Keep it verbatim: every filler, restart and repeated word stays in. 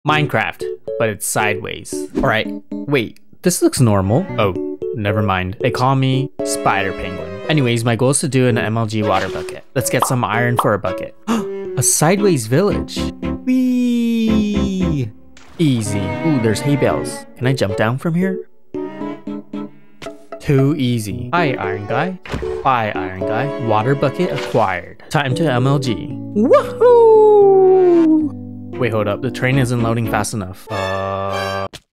Minecraft, but it's sideways. Alright, wait, this looks normal. Oh, never mind. They call me Spider Penguin. Anyways, my goal is to do an M L G water bucket. Let's get some iron for a bucket. A sideways village. Whee! Easy. Ooh, there's hay bales. Can I jump down from here? Too easy. Hi, iron guy. Bye, iron guy. Water bucket acquired. Time to M L G. Woohoo! Wait, hold up. The train isn't loading fast enough. Uh...